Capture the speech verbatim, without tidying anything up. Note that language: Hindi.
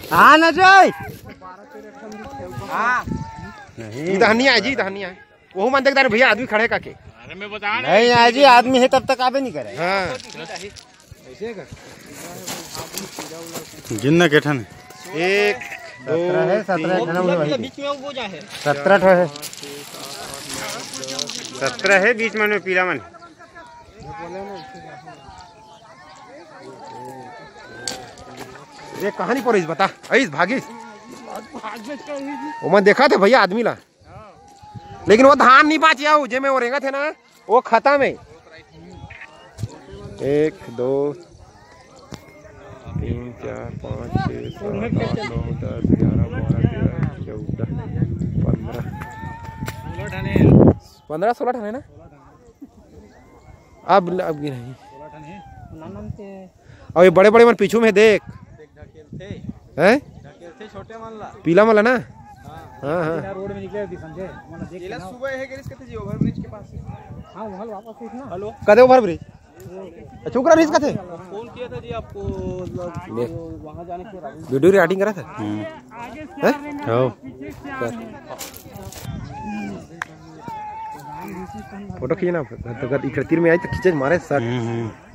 हाँ ना जोई हाँ जी दहनिया है जी दहनिया है वो मन देखता भैया आदमी खड़े का के अरे मैं बता नहीं आज जी आदमी है तब तक आवे नहीं करे। हाँ गिनना केठन एक सत्रह है सत्रह बीच में वो बोझा है सत्रह है सत्रह है बीच में पीला मन ये कहानी पर बता ऐस भागिस वो मैं देखा थे भैया आदमी ला लेकिन वो धान नहीं बाचिया जे में वो रेंगा थे ना वो खत्म है। एक दो तीन चार पाँच छः सात आठ नौ दस ग्यारह बारह तेरह चौदह पंद्रह पंद्रह सोलह ठन है ना अब अब नहीं और ये बड़े बड़े मन पीछू में देख हैं छोटे मन ला पीला मला ना हाँ हाँ रोड में निकले थी समझे केला सुबह है गिरिस कथे जी ओवर ब्रिज के पास हां वहां वापस ना हेलो कदे ओवर ब्रिज चुकरा ब्रिज कथे फोन किया था जी आपको वहां जाने के वीडियो रिकॉर्डिंग करा था हैं हो फोटो खींचना तो तीर में आई तो खींचे मारे सर